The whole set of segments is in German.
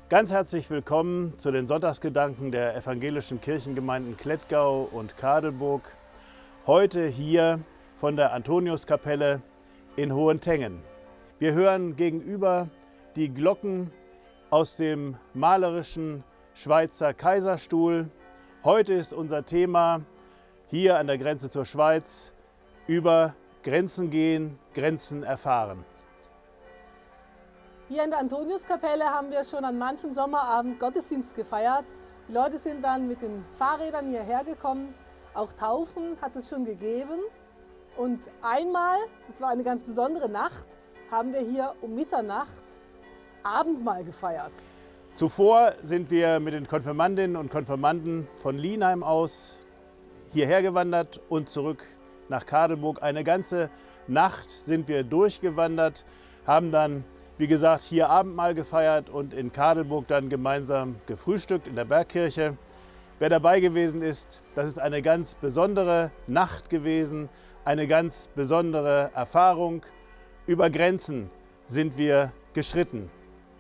Ganz herzlich willkommen zu den Sonntagsgedanken der evangelischen Kirchengemeinden Klettgau und Kadelburg. Heute hier von der Antoniuskapelle in Hohentengen. Wir hören gegenüber die Glocken aus dem malerischen Schweizer Kaiserstuhl. Heute ist unser Thema hier an der Grenze zur Schweiz: über Grenzen gehen, Grenzen erfahren. Hier in der Antoniuskapelle haben wir schon an manchem Sommerabend Gottesdienst gefeiert. Die Leute sind dann mit den Fahrrädern hierher gekommen. Auch Taufen hat es schon gegeben. Und einmal, es war eine ganz besondere Nacht, haben wir hier um Mitternacht Abendmahl gefeiert. Zuvor sind wir mit den Konfirmandinnen und Konfirmanden von Lienheim aus hierher gewandert und zurück nach Kadelburg. Eine ganze Nacht sind wir durchgewandert, haben dann, wie gesagt, hier Abendmahl gefeiert und in Kadelburg dann gemeinsam gefrühstückt in der Bergkirche. Wer dabei gewesen ist, das ist eine ganz besondere Nacht gewesen, eine ganz besondere Erfahrung. Über Grenzen sind wir geschritten.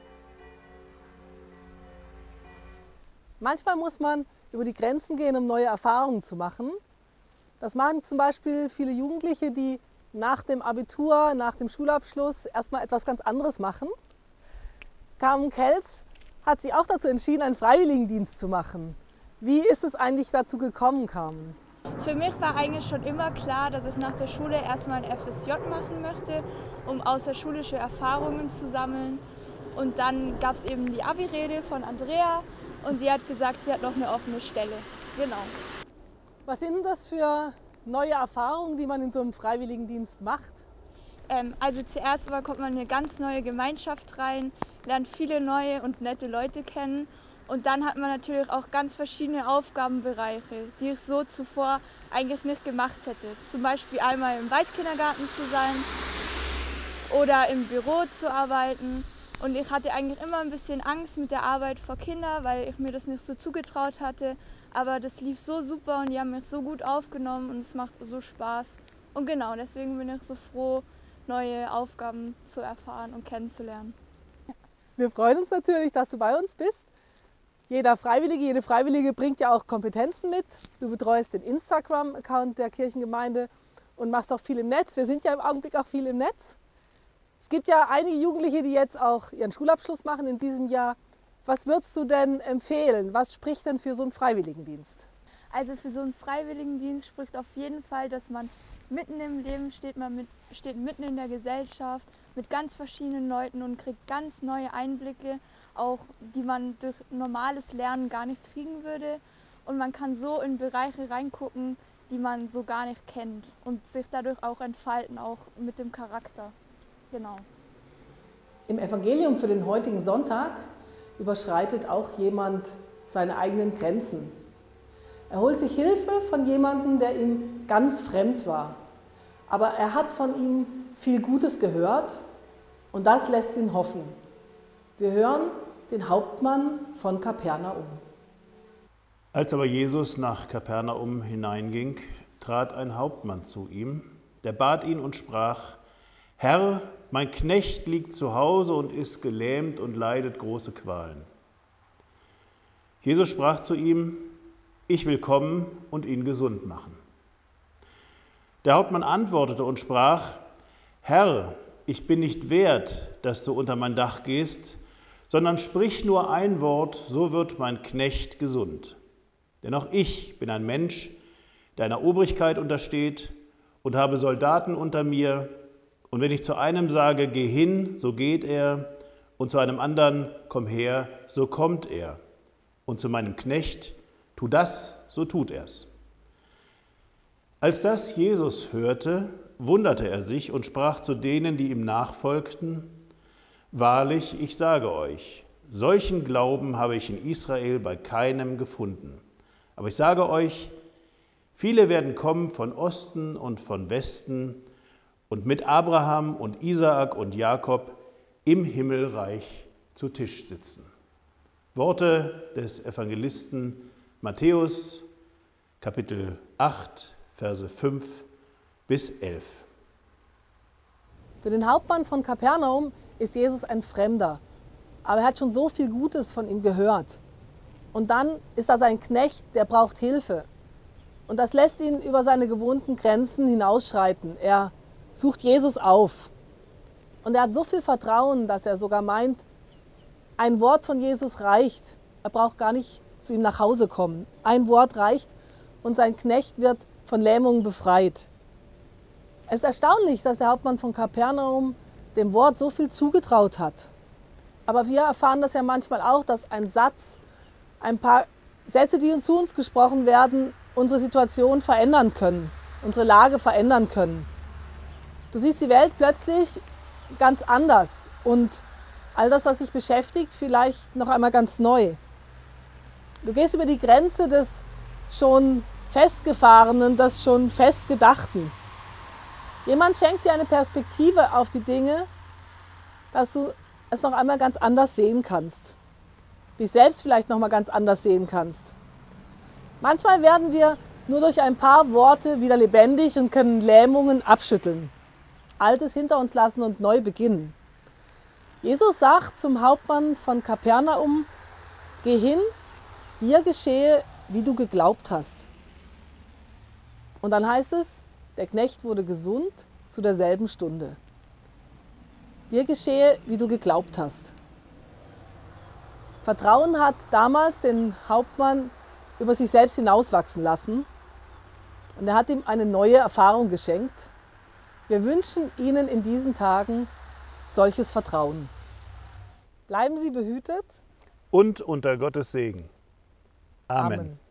Manchmal muss man über die Grenzen gehen, um neue Erfahrungen zu machen. Das machen zum Beispiel viele Jugendliche, die nach dem Abitur, nach dem Schulabschluss erstmal etwas ganz anderes machen. Carmen Kels hat sich auch dazu entschieden, einen Freiwilligendienst zu machen. Wie ist es eigentlich dazu gekommen, Carmen? Für mich war eigentlich schon immer klar, dass ich nach der Schule erstmal ein FSJ machen möchte, um außerschulische Erfahrungen zu sammeln. Und dann gab es eben die Abi-Rede von Andrea und die hat gesagt, sie hat noch eine offene Stelle. Genau. Was sind denn das für neue Erfahrungen, die man in so einem Freiwilligendienst macht? Also zuerst kommt man in eine ganz neue Gemeinschaft rein, lernt viele neue und nette Leute kennen. Und dann hat man natürlich auch ganz verschiedene Aufgabenbereiche, die ich so zuvor eigentlich nicht gemacht hätte. Zum Beispiel einmal im Waldkindergarten zu sein oder im Büro zu arbeiten. Und ich hatte eigentlich immer ein bisschen Angst mit der Arbeit vor Kindern, weil ich mir das nicht so zugetraut hatte. Aber das lief so super und die haben mich so gut aufgenommen und es macht so Spaß. Und genau, deswegen bin ich so froh, neue Aufgaben zu erfahren und kennenzulernen. Wir freuen uns natürlich, dass du bei uns bist. Jeder Freiwillige, jede Freiwillige bringt ja auch Kompetenzen mit. Du betreust den Instagram-Account der Kirchengemeinde und machst auch viel im Netz. Wir sind ja im Augenblick auch viel im Netz. Es gibt ja einige Jugendliche, die jetzt auch ihren Schulabschluss machen in diesem Jahr. Was würdest du denn empfehlen? Was spricht denn für so einen Freiwilligendienst? Also für so einen Freiwilligendienst spricht auf jeden Fall, dass man mitten im Leben steht, steht mitten in der Gesellschaft mit ganz verschiedenen Leuten und kriegt ganz neue Einblicke, auch die man durch normales Lernen gar nicht kriegen würde. Und man kann so in Bereiche reingucken, die man so gar nicht kennt und sich dadurch auch entfalten, auch mit dem Charakter. Genau. Im Evangelium für den heutigen Sonntag überschreitet auch jemand seine eigenen Grenzen. Er holt sich Hilfe von jemandem, der ihm ganz fremd war. Aber er hat von ihm viel Gutes gehört und das lässt ihn hoffen. Wir hören den Hauptmann von Kapernaum. Als aber Jesus nach Kapernaum hineinging, trat ein Hauptmann zu ihm, der bat ihn und sprach: Herr, mein Knecht liegt zu Hause und ist gelähmt und leidet große Qualen. Jesus sprach zu ihm: Ich will kommen und ihn gesund machen. Der Hauptmann antwortete und sprach: Herr, ich bin nicht wert, dass du unter mein Dach gehst, sondern sprich nur ein Wort, so wird mein Knecht gesund. Denn auch ich bin ein Mensch, der einer Obrigkeit untersteht und habe Soldaten unter mir. Und wenn ich zu einem sage, geh hin, so geht er, und zu einem anderen, komm her, so kommt er. Und zu meinem Knecht, tu das, so tut er's. Als das Jesus hörte, wunderte er sich und sprach zu denen, die ihm nachfolgten: Wahrlich, ich sage euch, solchen Glauben habe ich in Israel bei keinem gefunden. Aber ich sage euch, viele werden kommen von Osten und von Westen und mit Abraham und Isaak und Jakob im Himmelreich zu Tisch sitzen. Worte des Evangelisten Matthäus, Kapitel 8, Verse 5 bis 11. Für den Hauptmann von Kapernaum ist Jesus ein Fremder. aber er hat schon so viel Gutes von ihm gehört. Und dann ist da sein Knecht, der braucht Hilfe. Und das lässt ihn über seine gewohnten Grenzen hinausschreiten. Er sucht Jesus auf. Und er hat so viel Vertrauen, dass er sogar meint, ein Wort von Jesus reicht. Er braucht gar nicht zu ihm nach Hause kommen. Ein Wort reicht und sein Knecht wird von Lähmungen befreit. Es ist erstaunlich, dass der Hauptmann von Kapernaum dem Wort so viel zugetraut hat. Aber wir erfahren das ja manchmal auch, dass ein Satz, ein paar Sätze, die zu uns gesprochen werden, unsere Situation verändern können, unsere Lage verändern können. Du siehst die Welt plötzlich ganz anders und all das, was dich beschäftigt, vielleicht noch einmal ganz neu. Du gehst über die Grenze des schon Festgefahrenen, des schon Festgedachten. Jemand schenkt dir eine Perspektive auf die Dinge, dass du es noch einmal ganz anders sehen kannst. Dich selbst vielleicht noch mal ganz anders sehen kannst. Manchmal werden wir nur durch ein paar Worte wieder lebendig und können Lähmungen abschütteln, Altes hinter uns lassen und neu beginnen. Jesus sagt zum Hauptmann von Kapernaum, geh hin, dir geschehe, wie du geglaubt hast. Und dann heißt es, der Knecht wurde gesund zu derselben Stunde. Dir geschehe, wie du geglaubt hast. Vertrauen hat damals den Hauptmann über sich selbst hinauswachsen lassen und er hat ihm eine neue Erfahrung geschenkt. Wir wünschen Ihnen in diesen Tagen solches Vertrauen. Bleiben Sie behütet Und unter Gottes Segen. Amen. Amen.